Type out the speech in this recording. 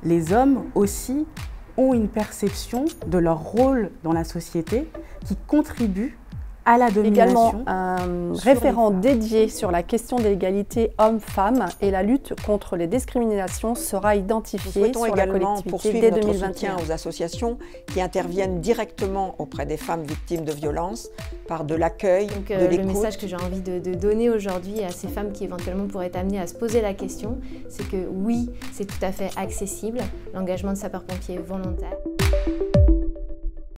les hommes aussi ont une perception de leur rôle dans la société qui contribue à la domination. Également un référent dédié sur la question de l'égalité hommes-femmes et la lutte contre les discriminations sera identifié sur la collectivité dès 2021. Notre soutien aux associations qui interviennent directement auprès des femmes victimes de violences par de l'accueil, de l'écoute. Le message que j'ai envie de donner aujourd'hui à ces femmes qui éventuellement pourraient être amenées à se poser la question, c'est que oui, c'est tout à fait accessible, l'engagement de sapeurs-pompiers volontaire.